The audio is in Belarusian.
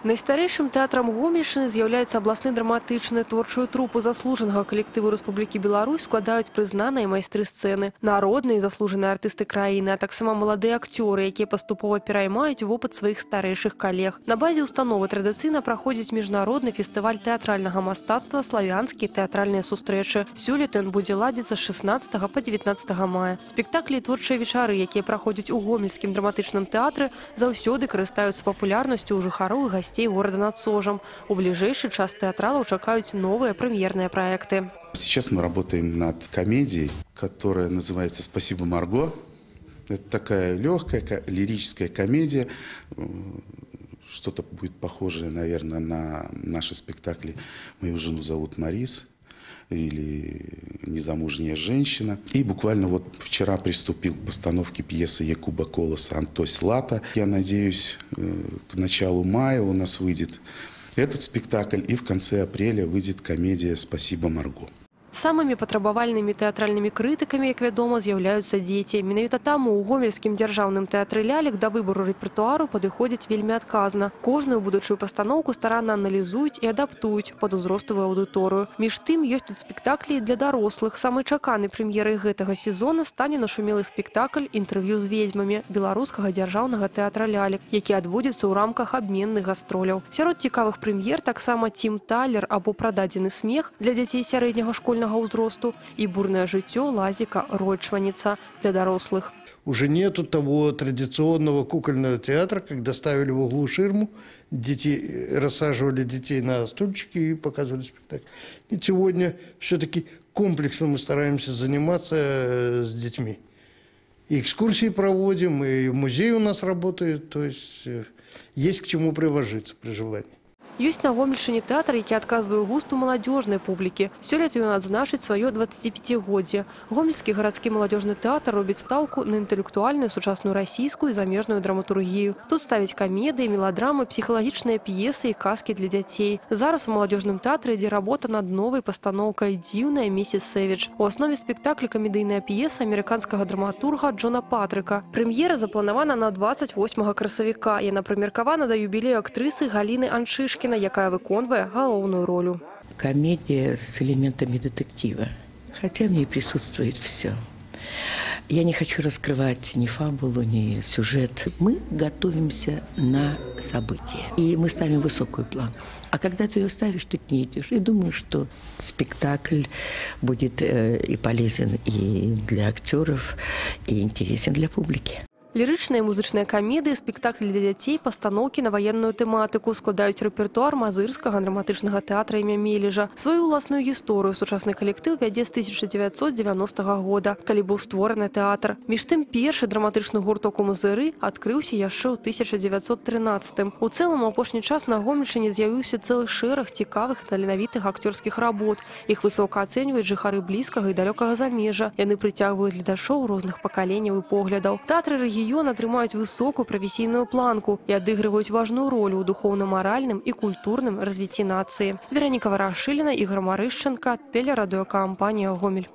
Найстарэйшым тэатрам Гомельшчыны з'яўляецца абласны драматычны. Творчую трупу заслужанага калектыву Рэспублікі Беларусь складаюць прызнаныя майстры сцэны, народныя і заслужаныя артысты краіны, а таксама маладыя акцёры, якія паступова пераймаюць вопыт сваіх старэйшых калег. На базе установы традыцыйна праходзіць міжнародны фестываль тэатральнага мастацтва «Славянскія тэатральныя сустрэчы». Сёлета ён будзе ладзіцца з 16 па 19 мая. Спектаклі і творчыя вечары, якія праходзяць у Гомельскім драматычным тэатры, заўсёды карыстаюцца папулярнасцю ў жыхароў і гостей города над Сожем. У ближайший час театралов чакают новые премьерные проекты. Сейчас мы работаем над комедией, которая называется «Спасибо, Марго». Это такая легкая лирическая комедия. Что-то будет похожее, наверное, на наши спектакли «Мою жену зовут Марис» или «Незамужняя женщина». И буквально вот вчера приступил к постановке пьесы Якуба Колоса «Антось Лата». Я надеюсь, к началу мая у нас выйдет этот спектакль, и в конце апреля выйдет комедия «Спасибо, Марго». Самыми патрабавальнымі тэатральнымі крытыкамі, як вядома, з'яўляюцца дзеці. Менавіта таму ў Гомельскім дзяржаўным тэатры лялек да выбару рэпертуару падыходзяць вельмі адказна. Кожную будучую пастаноўку старанна аналізуюць і адаптуюць пад узростовую аўдыторыю. Між тым, ёсць тут спектаклі і для дарослых. Самай чаканай прэм'ерай гэтага сезона стане нашумелы спектакль «Інтэрв'ю з ведзьмамі» беларускага дзяржаўнага тэатра лялек, які адбудзецца ў рамках абменных гастроляў. Сярод цікавых прэм'ер таксама «Тім Талер» або «Прададзены смех» для дзяцей сярэдняга школьнага узросту и «Бурное жыццё» Лазіка Ройчваніца для дорослых. Уже нету того традиционного кукольного театра, когда ставили в углу ширму, рассаживали детей на стульчики и показывали спектакль. И сегодня все-таки комплексно мы стараемся заниматься с детьми. И экскурсии проводим, и музей у нас работает, то есть к чему приложиться при желании. Ёсць на Гомельшчыне тэатр, які адказвае густу маладзёжнай публікі. Сёлета ён адзначыць сваё 25-годдзе. Гомельскі гарадскі маладзёжны тэатр робіць стаўку на інтэлектуальную, сучасную расійскую і замежную драматургію. Тут ставяць камедыі, меладрамы, псіхалагічныя п'есы і казкі для дзяцей. Зараз у маладзёжным тэатры ідзе работа над новай пастаноўкай «Дзіўная місіс Сэвідж». У аснове спектакля камедыйная п'еса амерыканскага драматурга Джона Патрыка. Прэм'ера запланавана на 28 красавіка. Яна прымеркавана да юбілею актрысы Галіны Аншышкіна, якая выконвае галоўную ролю. Комедия с элементами детектива, хотя в ней присутствует все. Я не хочу раскрывать ни фабулу, ни сюжет. Мы готовимся на события, и мы ставим высокую планку. А когда ты ее ставишь, ты к ней идешь. И думаю, что спектакль будет и полезен и для актеров, и интересен для публики. Лірычныя музычныя камедыі, спектаклі для дзяцей, пастаноўкі на ваенную тэматыку складаюць рэпертуар Мазырскага драматычнага тэатра імя Мележа. Сваю ўласную гісторыю сучасны калектыў вядзе з 1990 года, калі быў створаны тэатр. Між тым, першы драматычны гурток у Мазыры адкрыўся яшчэ ў 1913. У цэлым апошні час на Гомельшчыне з'явіўся цэлы шэраг цікавых таленавітых акцёрскіх работ. Іх высока ацэньваюць жыхары блізкага і далёкага замежжа. Яны прыцягваюць гледачоў розных пакаленняў і поглядаў. Тэатры рэгіёна атрымаюць высокую прафесійную планку і адыгрываюць важную ролю ў духоўна-маральным і культурным развіцці нацыі. Вераніка Варашыліна, Ігор Марышченка, тэлерадыёкампанія «Гомель».